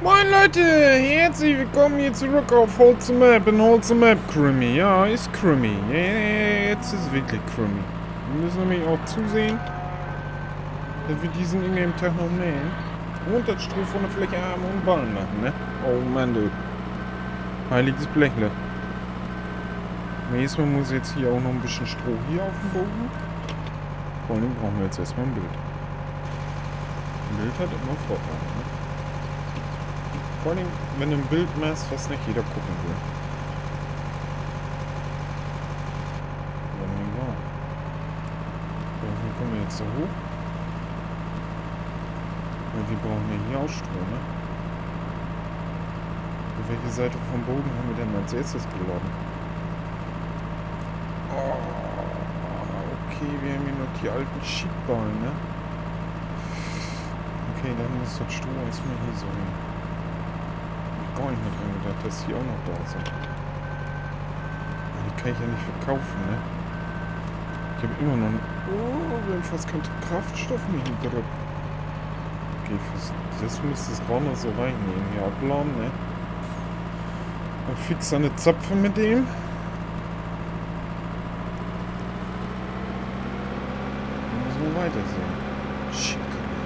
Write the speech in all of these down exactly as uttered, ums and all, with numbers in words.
Moin Leute, herzlich willkommen hier zurück auf Wholesome Map in Wholesome Map Crummy. Ja, ist Crummy. Ja, jetzt ist wirklich Crummy. Wir müssen nämlich auch zusehen, dass wir diesen in dem Tag noch mähen. Und das Stroh von der Fläche haben und Ballen machen, ne? Oh Mann, du. Heiliges Blechle. Nächstes Mal muss jetzt hier auch noch ein bisschen Stroh hier auf dem Boden. Vor allem brauchen wir jetzt erstmal ein Bild. Ein Bild hat immer Vorteile, ne? Vor allem, wenn du ein Bild machst, was nicht jeder gucken will. Ja, so, wie kommen wir jetzt so hoch? Ja, wir brauchen ja hier auch Stroh, ne? Auf welche Seite vom Boden haben wir denn als erstes geladen? Oh, okay, wir haben hier noch die alten Schiebballen, ne? Okay, dann muss das Stroh erstmal hier so hin. Gar nicht mehr dran gedacht, dass die auch noch da sind. Aber die kann ich ja nicht verkaufen, ne? Ich habe immer noch... Oh, wir haben fast keinen Kraftstoff mehr hinter. Okay, fürs, das müsste es gerade noch so reinnehmen. Hier abladen, ne? Dann fix eine Zapfe mit dem. Und so weiter so. Schick.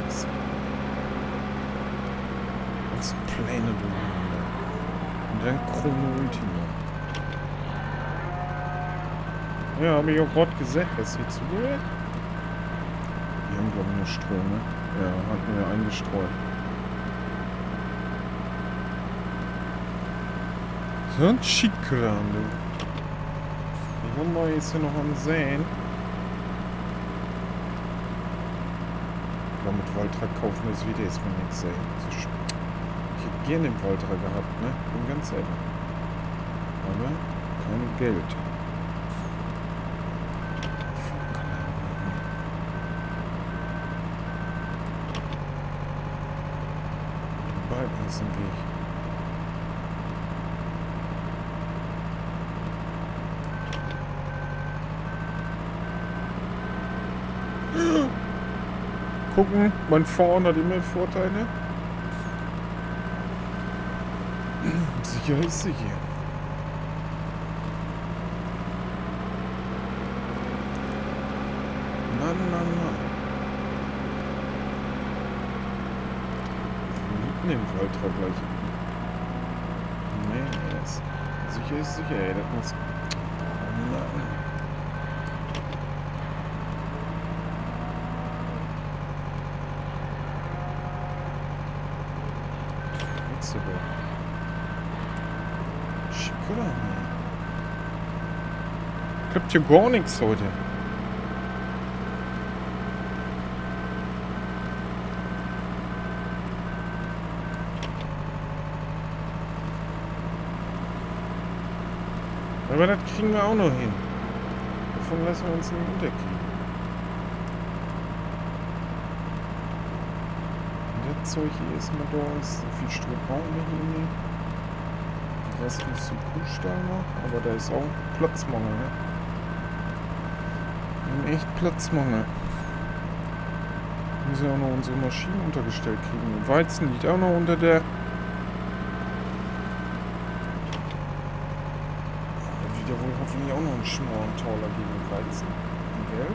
Als Pläne bewohnen. Und dann Chrono Ultima. Ja, habe ich auch gerade gesagt, was hier zu wird. Die haben, glaube ich, nur Strom, ne? Ja, hatten wir eingestreut. So ein Schickkran, du. Die Hummer ist hier noch am Säen. Aber mit Waltrack kaufen wir es wieder, ist mir nichts, ey. So gerne im Walter gehabt, ne? Bin ganz ehrlich. Aber kein Geld. Die beiden ist im Weg. Gucken, mein Vorn hat immer Vorteile. Sicher ist sicher. Mann, Mann, Mann. Mitten im Waldtrag gleich. Nee, ist sicher ist sicher, ey. Das muss... Oh Mann. Jetzt aber. Oder? Klappt hier gar nichts heute. Aber das kriegen wir auch noch hin. Davon lassen wir uns nicht unterkriegen. Das Zeug hier ist mal da. Ist so viel Stroh brauchen wir hier nicht. Das muss zum Kuhstall noch, aber da ist auch Platzmangel, ne? Wir haben echt Platzmangel. Wir müssen ja auch noch unsere Maschinen untergestellt kriegen. Und Weizen liegt auch noch unter der... Da wird ja wohl hoffentlich auch noch ein schmalen Tauler gegen Weizen. Gell?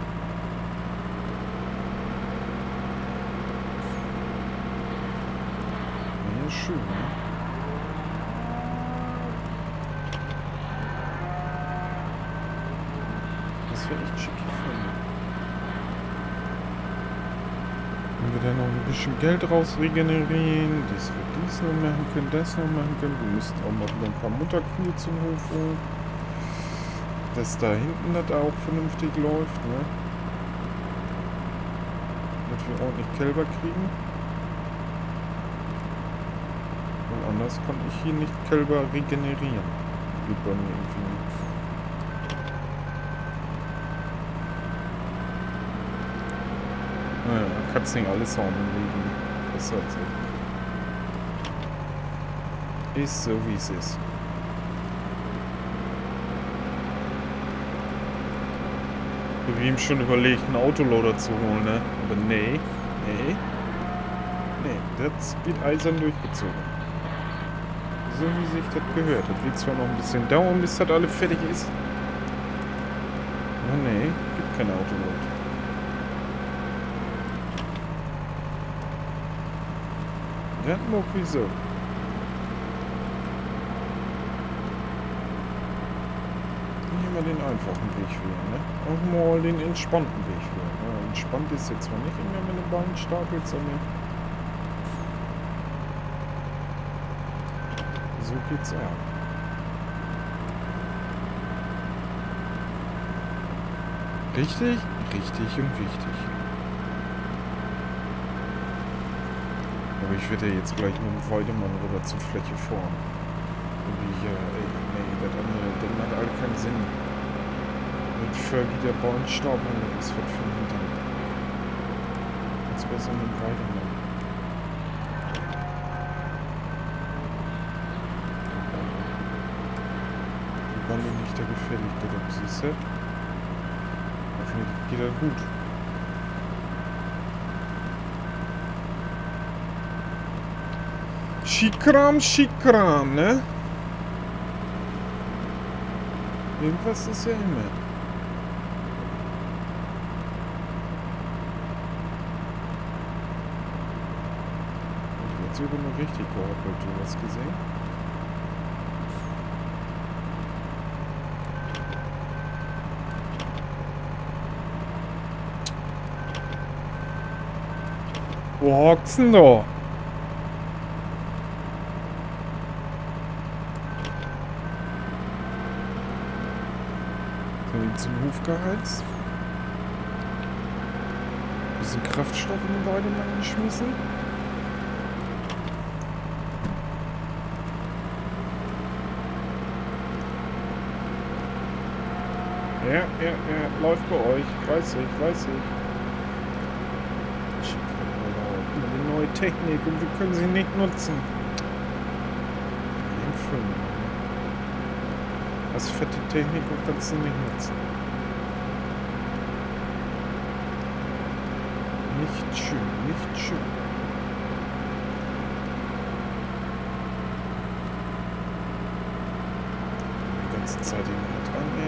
Ja, schön, ne? Das wäre echt schick gefunden. Wenn wir dann noch ein bisschen Geld raus regenerieren, das wir dies noch machen können, das noch machen können. Wir müssten auch mal wieder ein paar Mutterkühe zum Hof holen. Dass da hinten das auch vernünftig läuft, ne? Dass wir ordentlich Kälber kriegen. Und anders kann ich hier nicht Kälber regenerieren. Geht bei mir irgendwie nicht. Naja, man kann es nicht alles haben im Leben. Das ist halt so. Ist so, wie es ist. Ich habe ihm schon überlegt, einen Autoloader zu holen, ne? Aber nee, nee, nee, das wird eisern durchgezogen. So wie sich das gehört. Das wird zwar noch ein bisschen dauern, bis das alles fertig ist. Aber nee, gibt kein Autolot. Ja, nur wieso? Nicht immer den einfachen Weg wählen, ne? Auch mal den entspannten Weg wählen. Ja, entspannt ist jetzt zwar nicht, wenn man eine Bahn stapelt, sondern so geht's ab. Richtig? Richtig und wichtig. Aber ich werde ja jetzt gleich mit dem Weidemann rüber zur Fläche fahren. Und ich, ja, ey, nee, das andere, das macht all keinen Sinn. Mit Fergie der Bahnstapeln, das ist was für ein Hintern. Jetzt besser mit dem Weidemann. Die Bahn ist nicht der gefährlichste, das siehst du? Hoffentlich geht das gut. Schikram, Schikram, ne? Irgendwas ist ja immer. Und jetzt wird nur richtig gehoppelt, du hast gesehen? Wo hockt's denn da? Zum Hof geheizt. Bisschen Kraftstoff in den Weidemann geschmissen. Ja, ja, ja, läuft bei euch. Weiß ich, weiß ich. Eine neue Technik und wir können sie nicht nutzen. Das fette Technik und kannst du nicht nutzen. Nicht schön, nicht schön. Die ganze Zeit in der dran, ey.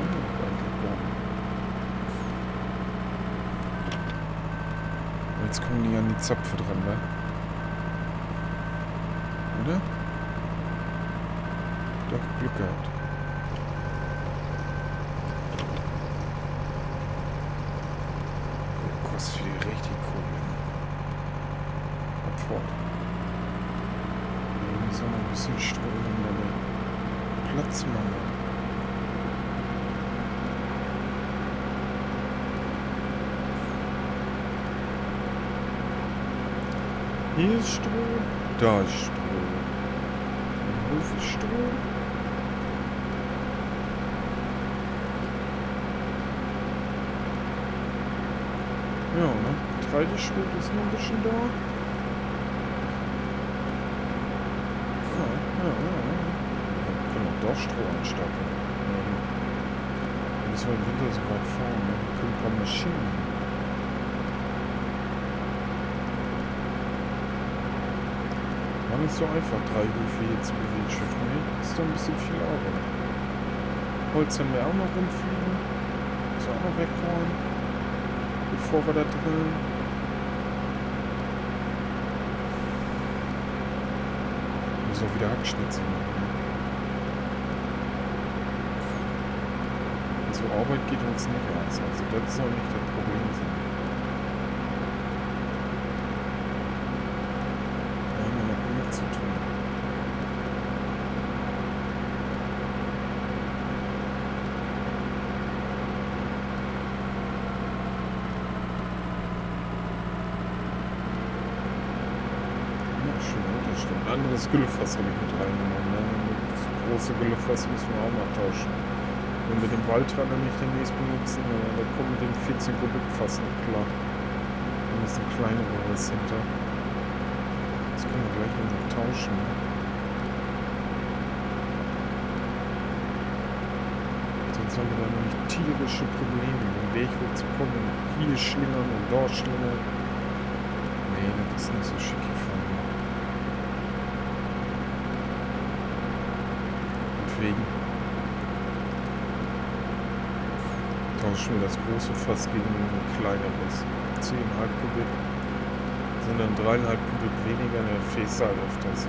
Oh, jetzt kommen die an die Zapfe dran, ne? Oder? Doch, Glück gehabt. Das ist wieder richtig cool. Abfahrt. Irgendwie so ein bisschen Strom, aber Platz machen. Hier ist Strom, da ist Strom. Im Hof ist Strom. Ja, ne? Getreideschrot ist noch ein bisschen da. Ja, ja, ja. Wir können auch da Stroh anstapeln. Ja. Müssen wir im Winter so weit fahren, ne? Wir können ein paar Maschinen. War nicht so einfach, drei Höfe hier zu bewirtschaften, ne? Ist doch ein bisschen viel Arbeit. Holz haben wir auch noch rumfliegen. Muss auch noch wegräumen. Bevor wir da drin. Muss auch wieder Hackschnitzel machen. Also Arbeit geht uns nicht aus. Also das soll nicht das Problem sein. Da haben wir noch genug zu tun. Ein anderes Güllefass habe ich mit reingenommen. Ne? Das große Güllefass müssen wir auch mal tauschen. Wenn wir den Waldradler nicht demnächst benutzen, äh, da kommt mit dem vierzehn Kubik Fass nicht klar. Da ist ein kleineres hinter. Das können wir gleich noch tauschen. Ne? Sonst haben wir da nämlich tierische Probleme, den Weg hochzukommen. Hier schlingern und dort schlingern. Nee, das ist nicht so schick gefahren. deswegen. Tauschen wir das große Fass gegen ein kleineres. zehn Komma fünf Kubik. Sind dann drei Komma fünf Kubik weniger, dann fährst du halt auf das.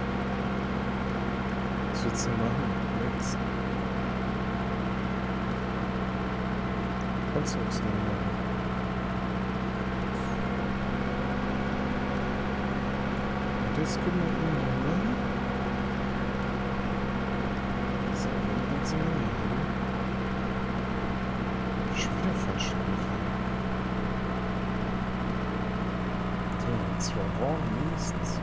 Was willst du machen? Nix. Kannst du nichts mehr machen. Das können wir immer machen. So, jetzt sind wir hier. Schon wieder falsch gefahren. So, zwei Wagen mindestens.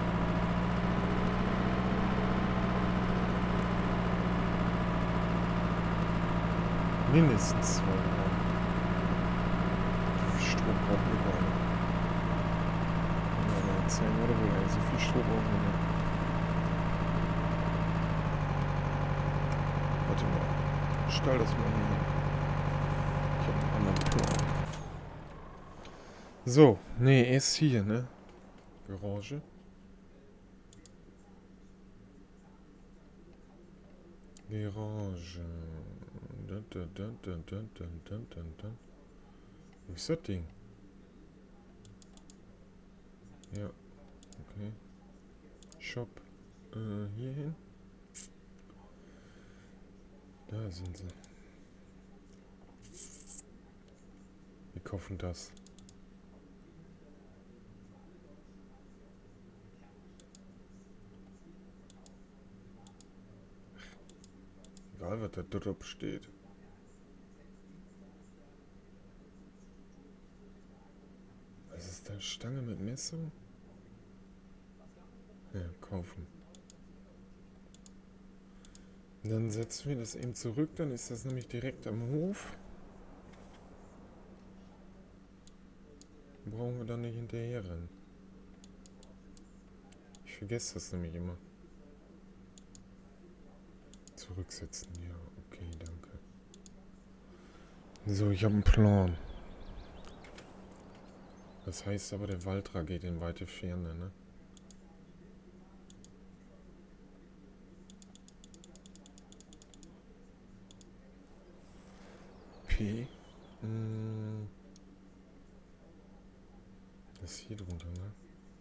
Mindestens zwei Wagen. Wie viel Strom brauchen wir gar nicht? Ja, erzählen wir wohl, ey. So viel Strom brauchen wir nicht. Warte mal. Stell das mal hier hin. Ich hab einen anderen Plan. So, nee, erst hier, ne? Garage. Garage. Dun, dun, dun, dun, dun, dun, dun, dun, dun. Wo ist das Ding? Ja, okay. Shop. Äh, hier hin. Da sind sie. Wir kaufen das. Egal, was da dort steht. Was ist da? Stange mit Messung? Ja, kaufen. Und dann setzen wir das eben zurück, dann ist das nämlich direkt am Hof. Brauchen wir dann nicht hinterher rennen. Ich vergesse das nämlich immer. Zurücksetzen, ja, okay, danke. So, ich habe einen Plan. Das heißt aber, der Waltra geht in weite Ferne, ne? P. Hm. Das ist hier drunter, ne?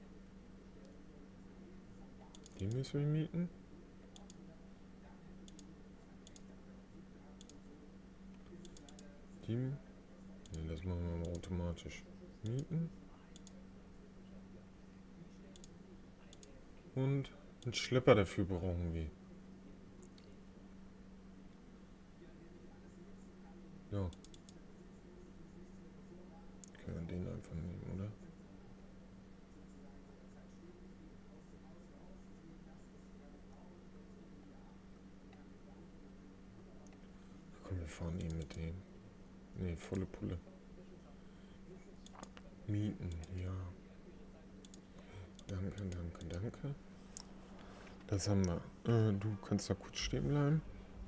Die müssen wir mieten. Die. Ne, das machen wir mal automatisch. Mieten. Und einen Schlepper dafür brauchen wir. Ja. Können wir den einfach nehmen, oder? Komm, wir fahren ihn mit dem. Ne, volle Pulle. Mieten, ja. Danke, danke, danke. Das haben wir. Äh, du kannst da kurz stehen bleiben.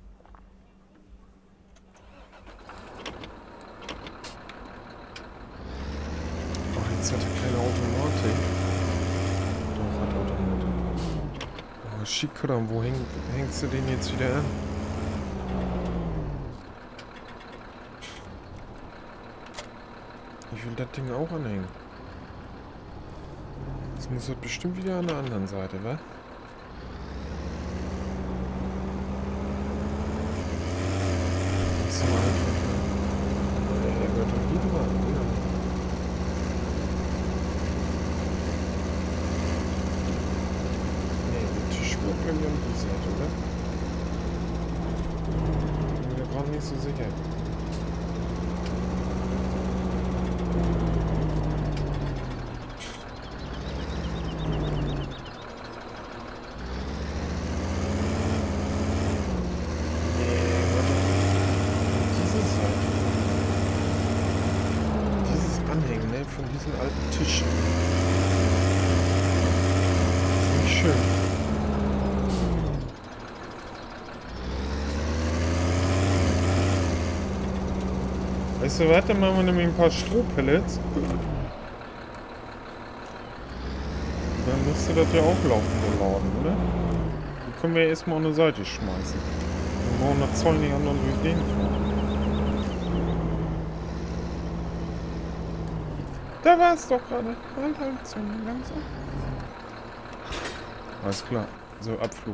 Oh, jetzt hat er keine Automatik. Doch, hat Automatik. Oh, Schickeram, wo häng, hängst du den jetzt wieder an? Ich will das Ding auch anhängen. Das muss halt bestimmt wieder an der anderen Seite, wa? Nicht so einfach. Ja, der gehört doch hier dran, ja. Nee, der Tisch wird bei mir an die Seite, oder? Ich bin mir gerade nicht so sicher. Von diesen alten Tischen. Das ist nicht schön. Weißt du, warte, machen wir nämlich ein paar Strohpellets. Dann müsste das ja auch laufen, der Laden, oder? Die können wir erstmal an der Seite schmeißen. brauchen noch zwei nicht anderen durch den fahren. Da war es doch gerade. Halt, halt, so langsam. Alles klar. So, Abflug.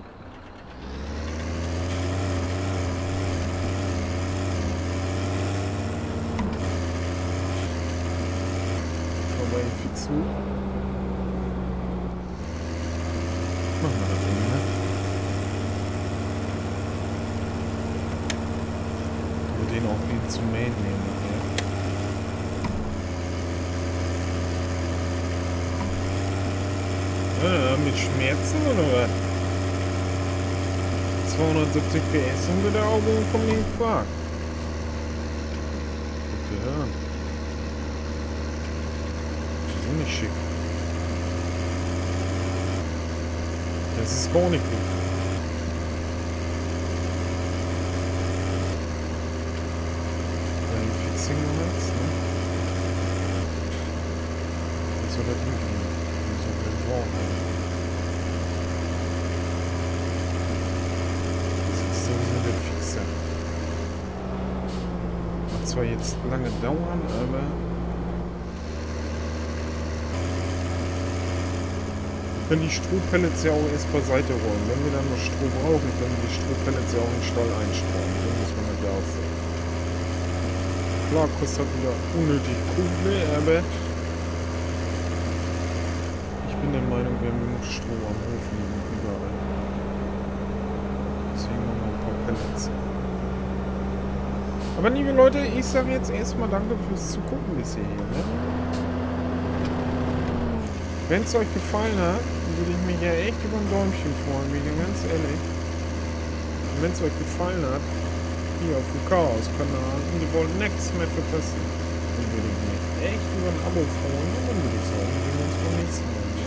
Vorbei, fix zu. Machen wir das Ding, ne? Wir den auch eben zu Main nehmen, ja. Ja, mit Schmerzen oder was? zweihundertsiebzig P S unter der Augen und kommen in den Quark. Guck dir das an. Die sind nicht schick. Das ist gar nicht gut. Dann Fixing noch jetzt, ne? Das soll das hinkriegen. Das soll das brauchen. So sind wir Fixer. Wird zwar jetzt lange dauern, aber wir können die Strohpellets ja auch erst beiseite räumen. Wenn wir dann noch Stroh brauchen, können wir die Strohpellets ja auch in den Stall einstreuen. So muss man das ja auch sehen. Klar, kostet wieder unnötig Kohle, aber ich bin der Meinung, wir haben genug Stroh am Hof liegen, überall. Deswegen noch mal ein paar Pellets. Aber liebe Leute, ich sage jetzt erstmal danke fürs Zugucken bisher hier, ne? Wenn es euch gefallen hat, würde ich mich ja echt über ein Däumchen freuen, wie ganz ehrlich. Und wenn es euch gefallen hat, hier auf dem Chaos-Kanal und ihr wollt nichts mehr verpassen, dann würde ich mich echt über ein Abo freuen und dann würde ich sagen, wir sehen uns beim nächsten Mal.